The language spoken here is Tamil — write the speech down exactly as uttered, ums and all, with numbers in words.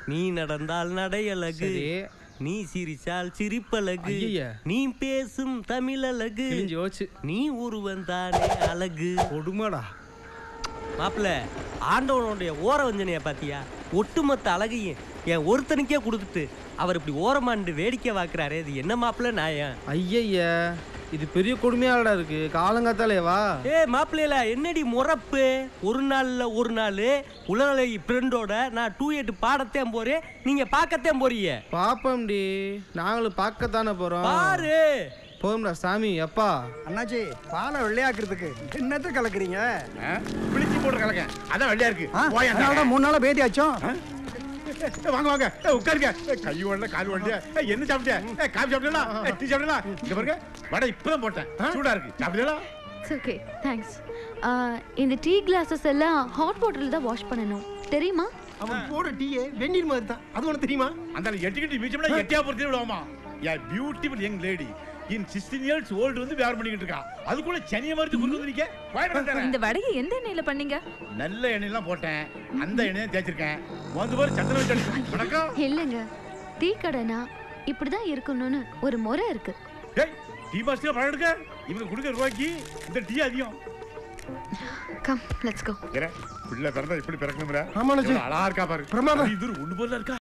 நீ நடந்தால் நடையழகு, நீ சிரிச்சால் சிரிப்பழகு, நீ பேசும் தமிழழகு, நீ ஒருவன் தானே அழகு. கொடுமாடா மாப்பிள்ள, ஆண்டவனுடைய ஓர வஞ்சனைய பாத்தியா? ஒட்டுமொத்த அழகையும் என் ஒருத்தனுக்கே கொடுத்துட்டு அவர் இப்படி ஓரமாண்டு வேடிக்கை வாக்குறாரு. இது என்ன மாப்பிள்ள நாயம்? ஐய இது பெரிய கொடுமையாடா இருக்கு. காலங்காத்தாலேவா? ஏ மாப்பிள்ளையில என்னடி முறப்பு? ஒரு நாள்ல ஒரு நாள் உலக ஃப்ரெண்டோட நான் டூ எயிட் பாடத்தேன் போறேன், நீங்க பார்க்கத்தேன் போறீங்க. பாப்பம்டி, நாங்களும் பார்க்கத்தானே போறோம். பாரு போகும்டா சாமி. அப்பா அண்ணாச்சி, பாலை வெள்ளையாக்குறதுக்கு என்னத்த கலக்குறீங்க? பிளிச்சி போட்டு கலக்க, அதான் வெள்ளையா இருக்கு. மூணு நாளா பேட்டி ஆச்சோம். வாங்க வாங்க உட்காருங்க. கை ஓடல கால் ஓடல. என்ன சாப்பிட்ட? காபி சாப்பிட்டா? டீ சாப்பிட்டா? இங்க பாருங்க, வடை இப்பதான் போட்டேன், சூடா இருக்கு. சாப்பிட்டா? Okay thanks. இந்த டீ கிளாஸஸ் எல்லாம் ஹாட் வாட்டர்ல தான் வாஷ் பண்ணனும், தெரியுமா? அவன் போற டீயே வெந்நீர் மாதிரி தான், அது உனக்கு தெரியுமா? அந்த எட்டிக்கிட்டு மீச்சம்னா எட்டியா பொறுத்து விடுவாமா? Yeah beautiful young lady in sixteen years old வந்து வேர் பண்ணிக்கிட்டு இருக்கா. அதுக்குள்ள சனிய மாதிரி குறுக்கு வந்து நிக்க. இந்த வடையை எந்த எண்ணெயில பண்ணீங்க? நல்ல எண்ணெயெல்லாம் போட்டேன், அந்த எண்ணெயை தேய்ச்சிருக்கேன். வந்து பாரு சந்திரன் வச்சு. வணக்கம். இல்லங்க, டீ கடைனா இப்படிதான் இருக்கணும்னு ஒரு முறை இருக்கு. ஏய், டீ மாஸ்டர் பணம் எடுக்க, இவங்க கொடுக்க ரூபாய்க்கு இந்த டீ அதிகம். Come let's go. பிள்ளை பிறந்தா இப்படி பிறக்கணும்ல. ஆமாண்ணா, அழகா இருக்கா பாரு. பிரமாதம். இது ஒண்ணு போல இருக்கா?